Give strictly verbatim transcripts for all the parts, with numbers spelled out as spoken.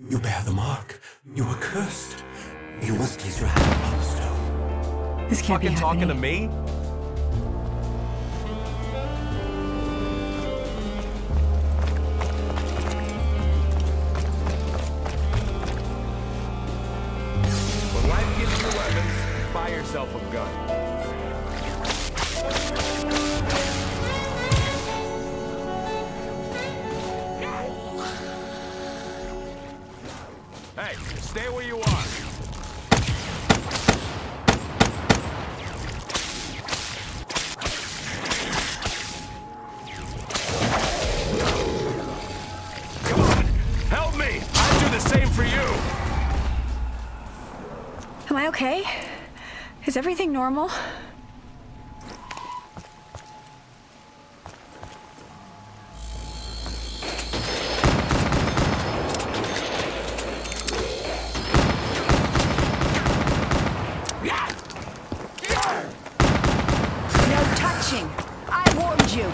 You bear the mark. You are cursed. You must place your hand upon the stone. This can't be Fucking happening. talking to me? When life gives you weapons, buy yourself a gun. Hey, stay where you are. Come on, help me! I'd do the same for you! Am I okay? Is everything normal? No touching! I warned you!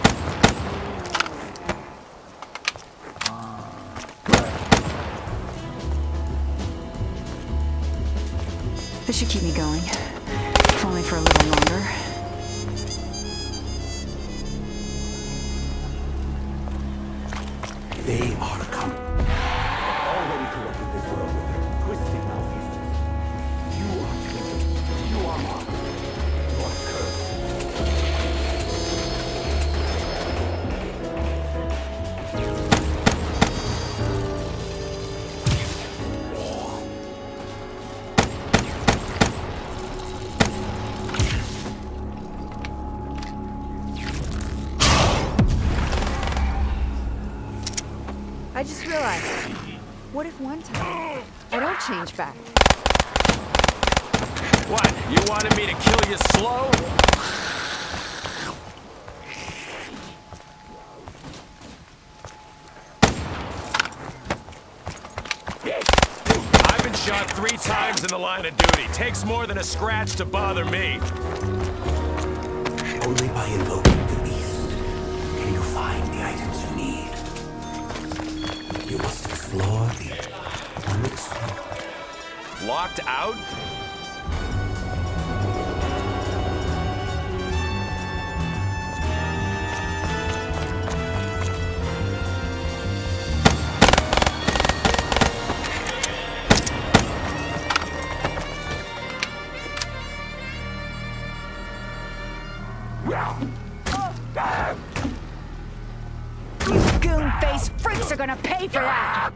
This should keep me going. If only for a little longer. They are come. Already corrupted this world with their twisted malfeasance. You are tainted. You are marked. You are cursed. I just realized, what if one time I don't change back? What, you wanted me to kill you slow? I've been shot three times in the line of duty. Takes more than a scratch to bother me. Only by invoking the beast can you find the items you need. You must explore the unexplored. Locked out? You goon-faced freaks are gonna pay for that!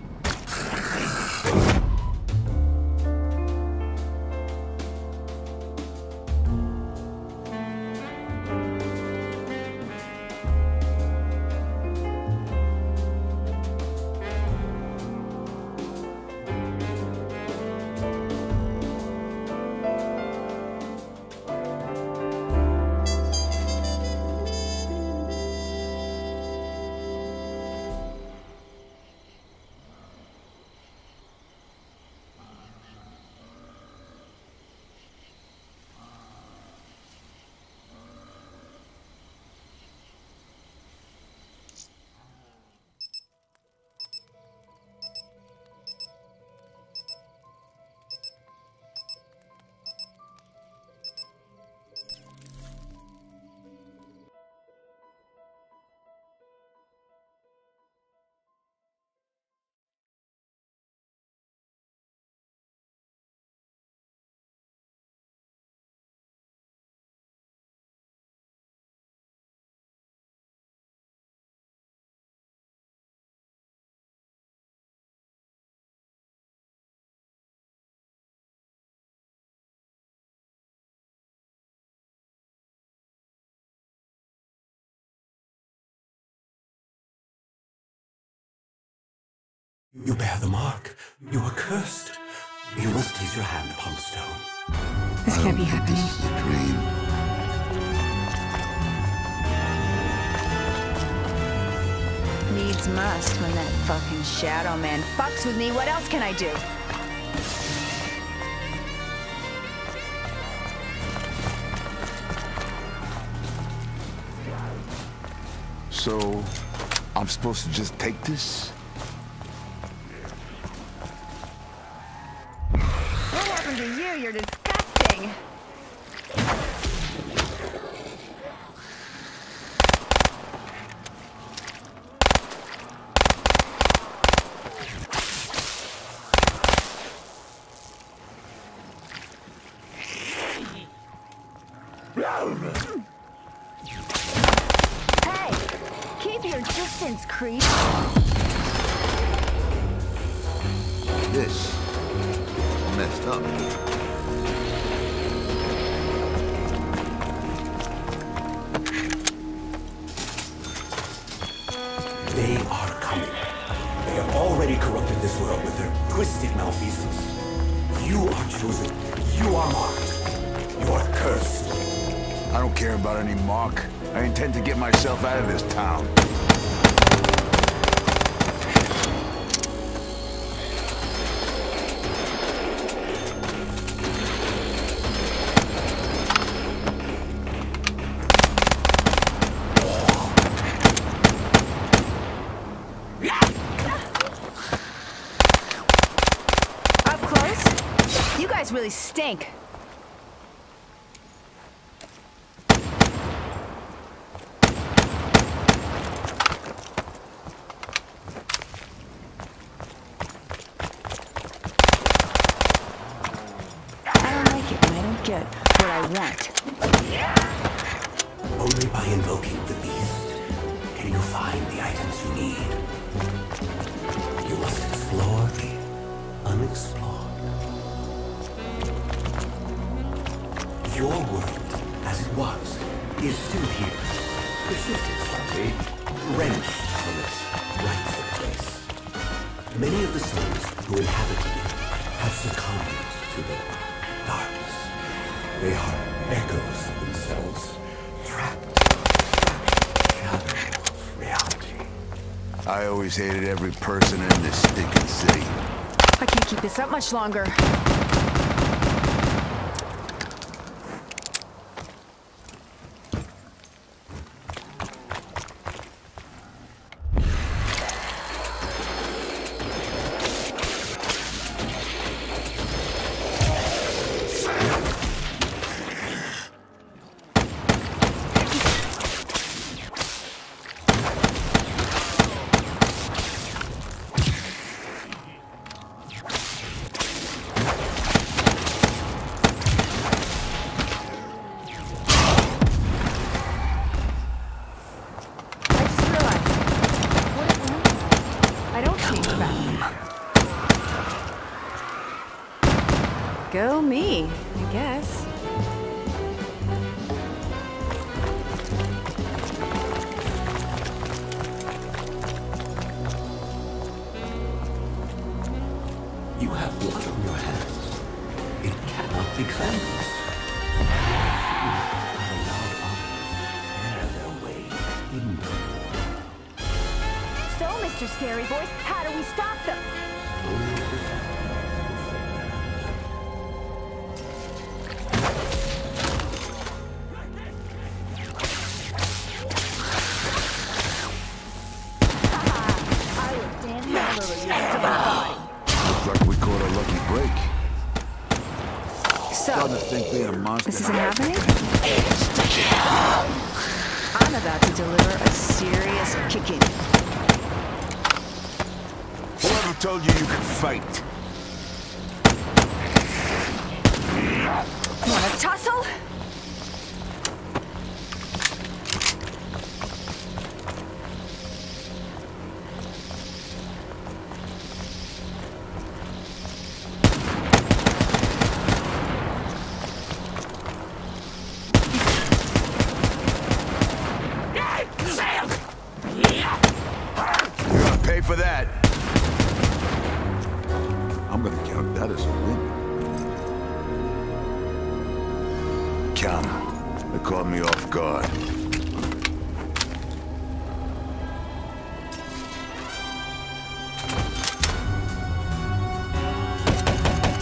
You bear the mark. You are cursed. You must place your hand upon the stone. This can't be happening. This is a dream. Needs must when that fucking Shadow Man fucks with me. What else can I do? So, I'm supposed to just take this? are disgusting. Hey, keep your distance, creep. This messed up. They are coming. They have already corrupted this world with their twisted malfeasance. You are chosen. You are marked. You are cursed. I don't care about any mark. I intend to get myself out of this town. Up close? You guys really stink. Get what I want. Only by invoking the beast can you find the items you need. You must explore the unexplored. Your world, as it was, is still here. Persisted slightly, wrenched from its rightful place. Many of the souls who inhabited it have succumbed to the darkness. They are echoes of themselves, trapped in the shadow of reality. I always hated every person in this stinking city. I can't keep this up much longer. Go me, I guess. You have blood on your hands. It cannot be cleansed. You have allowed others to tear their way into you. So, Mister Scary Voice, how do we stop them? Looks like we caught a lucky break. So, Starting to think being a monster. this isn't happening? I'm about to deliver a serious kicking. Whoever told you you could fight? Wanna tussle? You're gonna pay for that. I'm gonna count that as a win. Count 'em. They caught me off guard.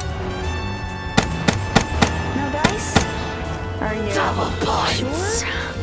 No dice? Are you Double points. sure?